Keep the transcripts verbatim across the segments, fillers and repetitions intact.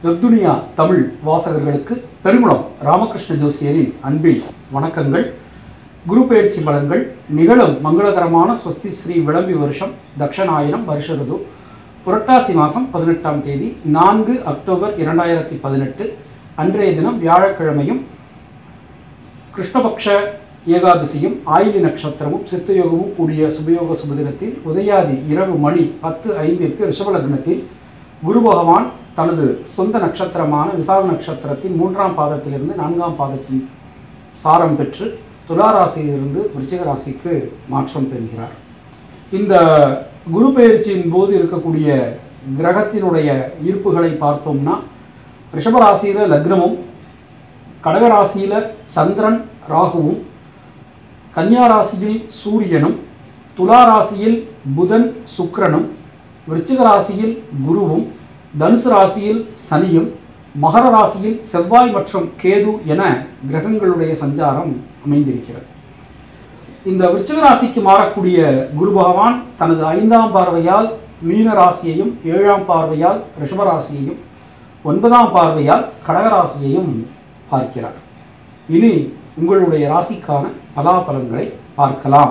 வெப்துனியா தமிழ் வாசகர்களுக்கு பெருங்குளம் ராமகிருஷ்ண ஜோசியரின் அன்பின் வணக்கங்கள். குரு பெயர்ச்சி பலன்கள் நிகழும் மங்களகரமான ஸ்வஸ்தி ஸ்ரீ விளம்பி வருஷம் தக்ஷணாயிரம் வருஷ ருது புரட்டாசி மாதம் பதினெட்டாம் தேதி நான்கு அக்டோபர் இரண்டாயிரத்தி பதினெட்டு அன்றைய தினம் வியாழக்கிழமையும் கிருஷ்ணபக்ஷ ஏகாதசியும் ஆயிலி நட்சத்திரமும் சித்தயோகமும் கூடிய சுபயோக சுபதினத்தில் உதயாதி இரவு மணி பத்து ஐந்திற்கு ரிஷபலக்னத்தில் குரு பகவான் தனது சொந்த நட்சத்திரமான விசாக நட்சத்திரத்தின் மூன்றாம் பாதத்திலிருந்து நான்காம் பாதத்தின் சாரம் பெற்று துளாராசியிலிருந்து விருச்சிக ராசிக்கு மாற்றம் பெறுகிறார். இந்த குரு பெயர்ச்சியின் போது இருக்கக்கூடிய கிரகத்தினுடைய ஈர்ப்புகளை பார்த்தோம்னா ரிஷபராசியில் லக்னமும், கடகராசியில் சந்திரன் ராகுவும், கன்னியாராசியில் சூரியனும், துளாராசியில் புதன் சுக்கிரனும், விருச்சிக ராசியில் குருவும், தனுசு ராசியில் சனியும், மகர ராசியில் செவ்வாய் மற்றும் கேது என கிரகங்களுடைய சஞ்சாரம் அமைந்திருக்கிறது. இந்த விருச்சிக ராசிக்கு மாறக்கூடிய குரு பகவான் தனது ஐந்தாம் பார்வையால் மீன ராசியையும், ஏழாம் பார்வையால் ரிஷபராசியையும், ஒன்பதாம் பார்வையால் கடகராசியையும் பார்க்கிறார். இனி உங்களுடைய ராசிக்கான பலாபலன்களை பார்க்கலாம்.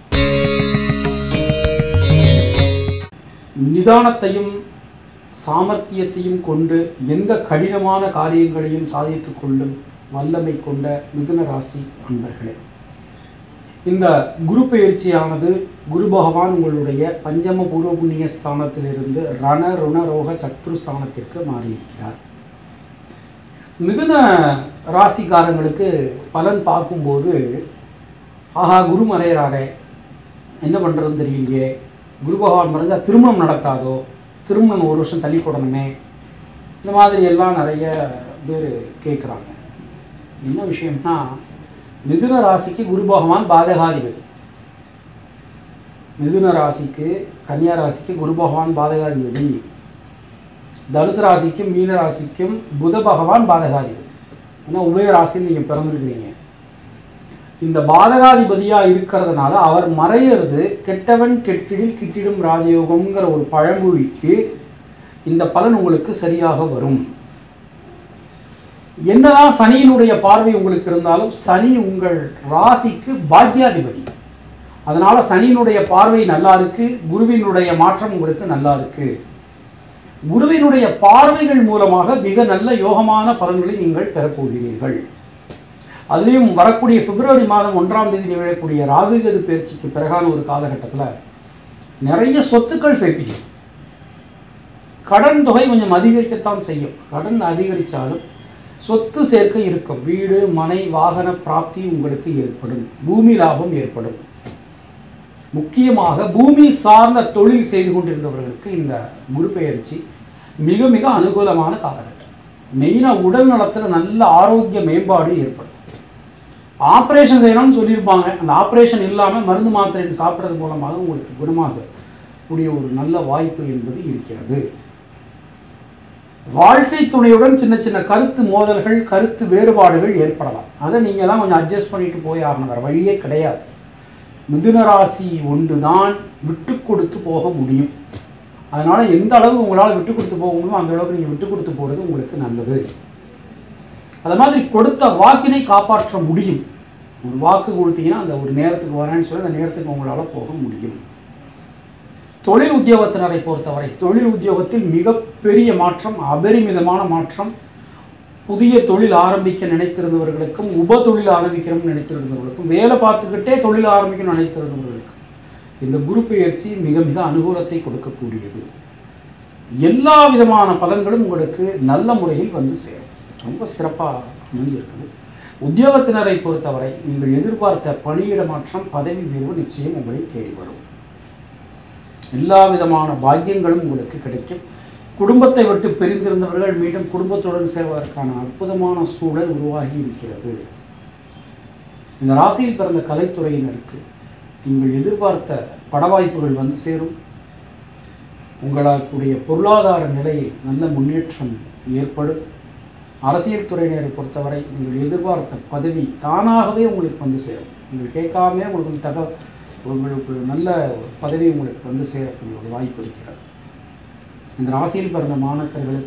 நிதானத்தையும் சாமர்த்தியத்தையும் கொண்டு எந்த கடினமான காரியங்களையும் சாதித்து கொள்ளும் வல்லமை கொண்ட மிதுன ராசி அன்பர்களே, இந்த குரு பெயர்ச்சியானது குரு பகவான் உங்களுடைய பஞ்சம பூர்வ புண்ணிய ஸ்தானத்திலிருந்து ரண ருண ரோக சத்ரு ஸ்தானத்திற்கு மாறியிருக்கிறார். மிதுன ராசிக்காரங்களுக்கு பலன் பார்க்கும்போது, ஆஹா குரு மறையிறாரே, என்ன பண்ணுறதுன்னு தெரியலையே, குரு பகவான் மறைஞ்சால் திருமணம் நடக்காதோ, திருமணம் ஒரு வருஷம் தள்ளி போடணுமே, இந்த மாதிரி எல்லாம் நிறைய பேர் கேட்குறாங்க. என்ன விஷயம்னா, மிதுன ராசிக்கு குரு பகவான் பாதகாதிபதி. மிதுன ராசிக்கு கன்னியா ராசிக்கு குரு பகவான் பாதகாதிபதி. தனுசு ராசிக்கும் மீன ராசிக்கும் புத பகவான் பாதகாதிபதி. ஏன்னா உபய ராசியில் நீங்கள் பிறந்திருக்கிறீங்க. இந்த பாதகாதிபதியாக இருக்கிறதுனால அவர் மறையிறது கெட்டவன் கெட்டிடில் கிட்டிடும் ராஜயோகம்ங்கிற ஒரு பழமொழிக்கு இந்த பலன் உங்களுக்கு சரியாக வரும். என்னதான் சனியினுடைய பார்வை உங்களுக்கு இருந்தாலும் சனி உங்கள் ராசிக்கு பாக்யாதிபதி. அதனால சனியினுடைய பார்வை நல்லா இருக்கு, குருவினுடைய மாற்றம் உங்களுக்கு நல்லா இருக்கு. குருவினுடைய பார்வைகள் மூலமாக மிக நல்ல யோகமான பலன்களை நீங்கள் பெறப்போகிறீர்கள். அதுலேயும் வரக்கூடிய பிப்ரவரி மாதம் ஒன்றாம் தேதி நிகழக்கூடிய ராகு கேது பயிற்சிக்கு பிறகான ஒரு காலகட்டத்தில் நிறைய சொத்துக்கள் சேர்ப்பீங்க. கடன் தொகை கொஞ்சம் அதிகரிக்கத்தான் செய்யும். கடன் அதிகரித்தாலும் சொத்து சேர்க்கை இருக்கும். வீடு மனை வாகன பிராப்தி உங்களுக்கு ஏற்படும். பூமி லாபம் ஏற்படும். முக்கியமாக பூமி சார்ந்த தொழில் செய்து கொண்டிருந்தவர்களுக்கு இந்த குரு பெயர்ச்சி மிக மிக அனுகூலமான காலகட்டம். மெயினாக உடல் நலத்தில் நல்ல ஆரோக்கிய மேம்பாடு ஏற்படும். ஆப்ரேஷன் செய்யணும்னு சொல்லியிருப்பாங்க. அந்த ஆப்ரேஷன் இல்லாமல் மருந்து மாத்திரை சாப்பிட்றது மூலமாக உங்களுக்கு குணமாக கூடிய ஒரு நல்ல வாய்ப்பு என்பது இருக்கிறது. வாழ்க்கை துணையுடன் சின்ன சின்ன கருத்து மோதல்கள், கருத்து வேறுபாடுகள் ஏற்படலாம். அதை நீங்கள் தான் கொஞ்சம் அட்ஜஸ்ட் பண்ணிட்டு போய் ஆகணும். வேறு வழியே கிடையாது. மிதுன ராசி ஒன்று தான் விட்டு கொடுத்து போக முடியும். அதனால் எந்த அளவு உங்களால் விட்டு கொடுத்து போக முடியுமோ அந்த அளவுக்கு நீங்கள் விட்டு கொடுத்து போகிறது உங்களுக்கு நல்லது. அது மாதிரி கொடுத்த வாக்கினை காப்பாற்ற முடியும். ஒரு வாக்கு கொடுத்தீங்கன்னா அந்த ஒரு நேரத்துக்கு வரேன்னு சொல்லி அந்த நேரத்துக்கு உங்களால் போக முடியும். தொழில் உத்தியோகத்தினரை பொறுத்தவரை தொழில் உத்தியோகத்தில் மிகப்பெரிய மாற்றம், அபரிமிதமான மாற்றம். புதிய தொழில் ஆரம்பிக்க நினைத்திருந்தவர்களுக்கும், உப தொழில் ஆரம்பிக்கணும்னு நினைத்திருந்தவர்களுக்கும், வேலை பார்த்துக்கிட்டே தொழில் ஆரம்பிக்கணும்னு நினைத்திருந்தவர்களுக்கும் இந்த குரு பெயர்ச்சி மிக மிக அனுகூலத்தை கொடுக்கக்கூடியது. எல்லா விதமான பலன்களும் உங்களுக்கு நல்ல முறையில் வந்து சேரும். ரொம்ப சிறப்பாக அமைஞ்சிருக்குது. உத்தியோகத்தினரை பொறுத்தவரை நீங்கள் எதிர்பார்த்த பணியிட மாற்றம், பதவி உயர்வு நிச்சயம் உங்களை தேடி வரும். எல்லா விதமான பாக்கியங்களும் உங்களுக்கு கிடைக்கும். குடும்பத்தை விட்டு பிரிந்திருந்தவர்கள் மீண்டும் குடும்பத்துடன் சேர்வதற்கான அற்புதமான சூழல் உருவாகி இருக்கிறது. இந்த ராசியில் பிறந்த கலைத்துறையினருக்கு நீங்கள் எதிர்பார்த்த பட வாய்ப்புகள் வந்து சேரும். உங்களுடைய பொருளாதார நிலையில் நல்ல முன்னேற்றம் ஏற்படும். அரசியல் துறையினரை பொறுத்தவரை நீங்கள் எதிர்பார்த்த பதவி தானாகவே உங்களுக்கு வந்து சேரும். நீங்கள் கேட்காமே உங்களுக்கு தக உங்களுக்கு நல்ல பதவி உங்களுக்கு வந்து சேரக்கூடிய ஒரு வாய்ப்பு இருக்கிறது. இந்த ராசியில் பிறந்த மாணவர்களுக்கு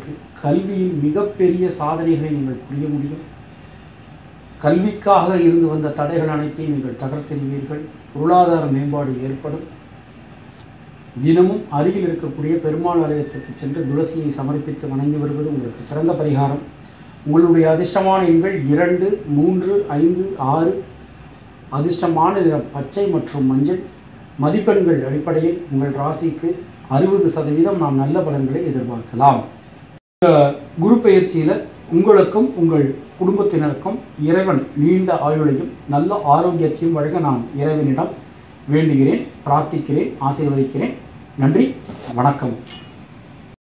கல்வியில் மிகப்பெரிய சாதனைகளை நீங்கள் புரிய முடியும். கல்விக்காக இருந்து வந்த தடைகள் அனைத்தையும் நீங்கள் தகர்த்தெறிவீர்கள். பொருளாதார மேம்பாடு ஏற்படும். தினமும் அருகில் இருக்கக்கூடிய பெருமாள் ஆலயத்திற்கு சென்று துளசியை சமர்ப்பித்து வணங்கி வருவது உங்களுக்கு சிறந்த பரிகாரம். உங்களுடைய அதிர்ஷ்டமான எண்கள் இரண்டு, மூன்று, ஐந்து, ஆறு. அதிர்ஷ்டமான நிறம் பச்சை மற்றும் மஞ்சள். மதிப்பெண்கள் அடிப்படையில் உங்கள் ராசிக்கு அறுபது சதவீதம் நாம் நல்ல பலன்களை எதிர்பார்க்கலாம். இந்த குரு பயிற்சியில் உங்களுக்கும் உங்கள் குடும்பத்தினருக்கும் இறைவன் நீண்ட ஆயுளையும் நல்ல ஆரோக்கியத்தையும் வழங்க நான் இறைவனிடம் வேண்டுகிறேன், பிரார்த்திக்கிறேன், ஆசீர்வதிக்கிறேன். நன்றி, வணக்கம்.